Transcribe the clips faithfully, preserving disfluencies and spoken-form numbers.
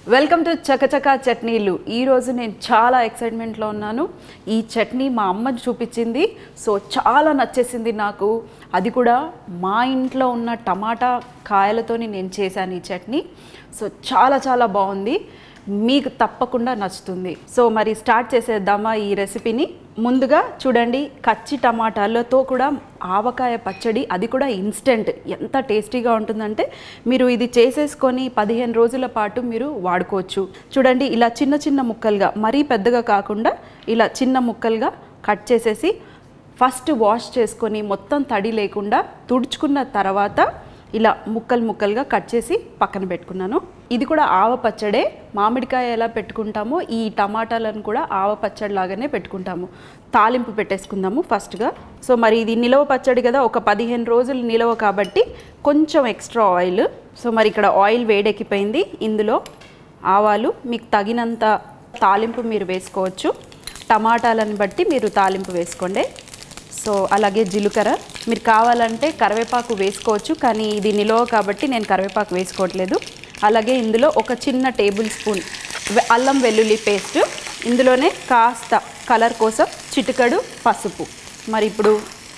Welcome to చకచకా చట్నీలు. ఈరోజు నేను చాలా ఎక్సైట్మెంట్లో ఉన్నాను. ఈ చట్నీ మా అమ్మ చూపించింది, సో చాలా నచ్చేసింది నాకు. అది కూడా మా ఇంట్లో ఉన్న టమాటా కాయలతోని నేను చేశాను ఈ చట్నీ. సో చాలా చాలా బాగుంది, మీకు తప్పకుండా నచ్చుతుంది. సో మరి స్టార్ట్ చేసేద్దామా ఈ రెసిపీని. ముందుగా చూడండి, కచ్చి టమాటాలతో కూడా ఆవకాయ పచ్చడి, అది కూడా ఇన్స్టెంట్. ఎంత టేస్టీగా ఉంటుందంటే మీరు ఇది చేసేసుకొని పదిహేను రోజుల పాటు మీరు వాడుకోవచ్చు. చూడండి, ఇలా చిన్న చిన్న ముక్కలుగా, మరీ పెద్దగా కాకుండా ఇలా చిన్న ముక్కలుగా కట్ చేసేసి ఫస్ట్ వాష్ చేసుకొని మొత్తం తడి లేకుండా తుడుచుకున్న తర్వాత ఇలా ముక్కలు ముక్కలుగా కట్ చేసి పక్కన పెట్టుకున్నాను. ఇది కూడా ఆవ పచ్చడే. మామిడికాయ ఎలా పెట్టుకుంటామో ఈ టమాటాలను కూడా ఆవ పచ్చడి లాగానే పెట్టుకుంటాము. తాలింపు పెట్టేసుకుందాము ఫస్ట్గా. సో మరి ఇది నిలవ పచ్చడి కదా, ఒక పదిహేను రోజులు నిలవ కాబట్టి కొంచెం ఎక్స్ట్రా ఆయిల్. సో మరి ఇక్కడ ఆయిల్ వేడెక్కిపోయింది. ఇందులో ఆవాలు, మీకు తగినంత తాలింపు మీరు వేసుకోవచ్చు. టమాటాలను బట్టి మీరు తాలింపు వేసుకోండి. సో అలాగే జీలకర్ర, మీరు కావాలంటే కరివేపాకు వేసుకోవచ్చు, కానీ ఇది నిలవ కాబట్టి నేను కరివేపాకు వేసుకోవట్లేదు. అలాగే ఇందులో ఒక చిన్న టేబుల్ స్పూన్ అల్లం వెల్లుల్లి పేస్ట్, ఇందులోనే కాస్త కలర్ కోసం చిటికడు పసుపు. మరి ఇప్పుడు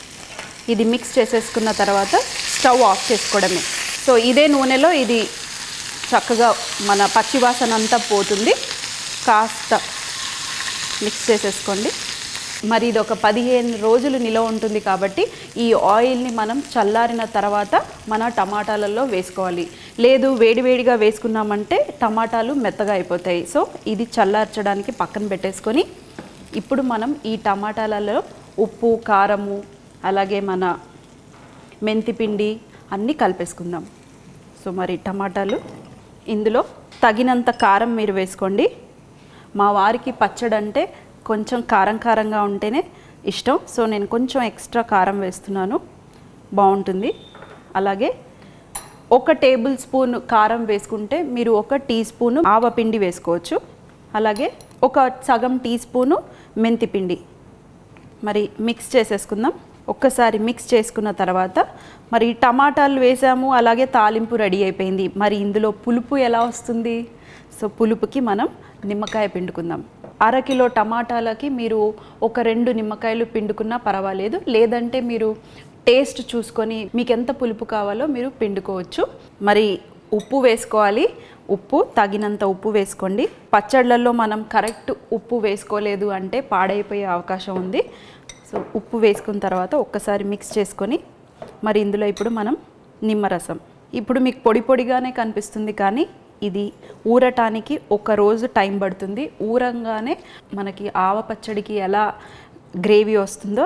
ఇది మిక్స్ చేసేసుకున్న తర్వాత స్టవ్ ఆఫ్ చేసుకోవడమే. సో ఇదే నూనెలో ఇది చక్కగా మన పచ్చివాసన అంతా పోతుంది. కాస్త మిక్స్ చేసేసుకోండి. మరి ఇది ఒక పదిహేను రోజులు నిలవ ఉంటుంది కాబట్టి ఈ ఆయిల్ని మనం చల్లారిన తర్వాత మన టమాటాలలో వేసుకోవాలి. లేదు వేడివేడిగా వేసుకున్నామంటే టమాటాలు మెత్తగా అయిపోతాయి. సో ఇది చల్లార్చడానికి పక్కన పెట్టేసుకొని ఇప్పుడు మనం ఈ టమాటాలలో ఉప్పు, కారము, అలాగే మన మెంతిపిండి అన్నీ కలిపేసుకుందాం. సో మరి టమాటాలు, ఇందులో తగినంత కారం మీరు వేసుకోండి. మా వారికి పచ్చడి అంటే కొంచెం కారం కారంగా ఉంటేనే ఇష్టం. సో నేను కొంచెం ఎక్స్ట్రా కారం వేస్తున్నాను, బాగుంటుంది. అలాగే ఒక టేబుల్ స్పూన్ కారం వేసుకుంటే మీరు ఒక టీ స్పూను ఆవపిండి వేసుకోవచ్చు. అలాగే ఒక సగం టీ స్పూను మెంతిపిండి. మరి మిక్స్ చేసేసుకుందాం. ఒక్కసారి మిక్స్ చేసుకున్న తర్వాత మరి టమాటాలు వేసాము, అలాగే తాలింపు రెడీ అయిపోయింది. మరి ఇందులో పులుపు ఎలా వస్తుంది? సో పులుపుకి మనం నిమ్మకాయ పిండుకుందాం. అరకిలో టమాటాలకి మీరు ఒక రెండు నిమ్మకాయలు పిండుకున్నా పర్వాలేదు. లేదంటే మీరు టేస్ట్ చూసుకొని మీకు ఎంత పులుపు కావాలో మీరు పిండుకోవచ్చు. మరి ఉప్పు వేసుకోవాలి. ఉప్పు తగినంత ఉప్పు వేసుకోండి. పచ్చళ్ళల్లో మనం కరెక్ట్ ఉప్పు వేసుకోలేదు అంటే పాడైపోయే అవకాశం ఉంది. సో ఉప్పు వేసుకున్న తర్వాత ఒక్కసారి మిక్స్ చేసుకొని మరి ఇందులో ఇప్పుడు మనం నిమ్మరసం. ఇప్పుడు మీకు పొడి పొడిగానే కనిపిస్తుంది, కానీ ఇది ఊరటానికి ఒక రోజు టైం పడుతుంది. ఊరంగానే మనకి ఆవ పచ్చడికి ఎలా గ్రేవీ వస్తుందో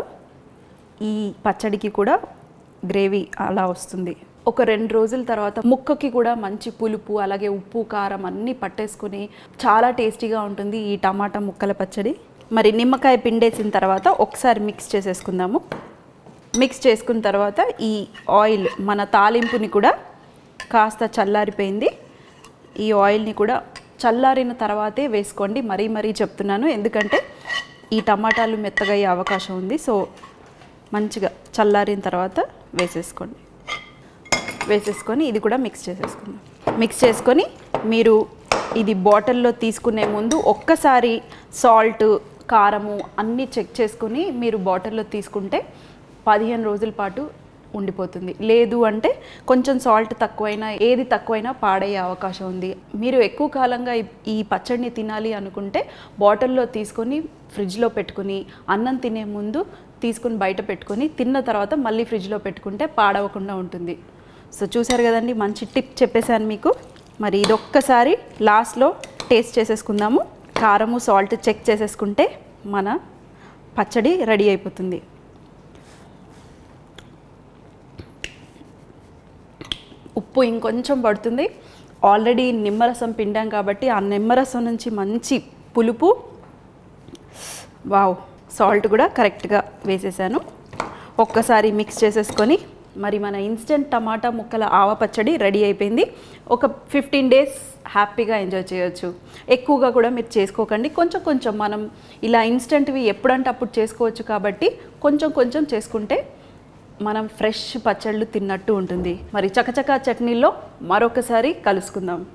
ఈ పచ్చడికి కూడా గ్రేవీ అలా వస్తుంది. ఒక రెండు రోజుల తర్వాత ముక్కకి కూడా మంచి పులుపు, అలాగే ఉప్పు, కారం అన్నీ పట్టేసుకుని చాలా టేస్టీగా ఉంటుంది ఈ టమాటా ముక్కల పచ్చడి. మరి నిమ్మకాయ పిండేసిన తర్వాత ఒకసారి మిక్స్ చేసేసుకుందాము. మిక్స్ చేసుకున్న తర్వాత ఈ ఆయిల్, మన తాలింపుని కూడా కాస్త చల్లారిపోయింది. ఈ ఆయిల్ని కూడా చల్లారిన తర్వాతే వేసుకోండి. మరీ మరీ చెప్తున్నాను, ఎందుకంటే ఈ టమాటాలు మెత్తగా అయ్యే అవకాశం ఉంది. సో మంచిగా చల్లారిన తర్వాత వేసేసుకోండి. వేసేసుకొని ఇది కూడా మిక్స్ చేసేసుకుందాం. మిక్స్ చేసుకొని మీరు ఇది బాటిల్లో తీసుకునే ముందు ఒక్కసారి సాల్ట్, కారము అన్నీ చెక్ చేసుకుని మీరు బాటిల్లో తీసుకుంటే పదిహేను రోజుల పాటు ఉండిపోతుంది. లేదు అంటే కొంచెం సాల్ట్ తక్కువైనా, ఏది తక్కువైనా పాడయ్యే అవకాశం ఉంది. మీరు ఎక్కువ కాలంగా ఈ పచ్చడిని తినాలి అనుకుంటే బాటిల్లో తీసుకొని ఫ్రిడ్జ్లో పెట్టుకుని అన్నం తినే ముందు తీసుకుని బయట పెట్టుకొని తిన్న తర్వాత మళ్ళీ ఫ్రిడ్జ్లో పెట్టుకుంటే పాడవకుండా ఉంటుంది. సో చూసారు కదండి, మంచి టిప్ చెప్పేశాను మీకు. మరి ఇదొక్కసారి లాస్ట్లో టేస్ట్ చేసేసుకుందాము. కారము, సాల్ట్ చెక్ చేసేసుకుంటే మన పచ్చడి రెడీ అయిపోతుంది. ఉప్పు ఇంకొంచెం పడుతుంది. ఆల్రెడీ నిమ్మరసం పిండాం కాబట్టి ఆ నిమ్మరసం నుంచి మంచి పులుపు. వావ్, సాల్ట్ కూడా కరెక్ట్గా వేసేసాను. ఒక్కసారి మిక్స్ చేసేసుకొని మరి మన ఇన్స్టెంట్ టమాటా ముక్కల ఆవ పచ్చడి రెడీ అయిపోయింది. ఒక ఫిఫ్టీన్ డేస్ హ్యాపీగా ఎంజాయ్ చేయొచ్చు. ఎక్కువగా కూడా మీరు చేసుకోకండి, కొంచెం కొంచెం. మనం ఇలా ఇన్స్టెంట్వి ఎప్పుడంటే అప్పుడు చేసుకోవచ్చు కాబట్టి కొంచెం కొంచెం చేసుకుంటే మనం ఫ్రెష్ పచ్చళ్ళు తిన్నట్టు ఉంటుంది. మరి చకచకా చట్నీలో మరొకసారి కలుసుకుందాం.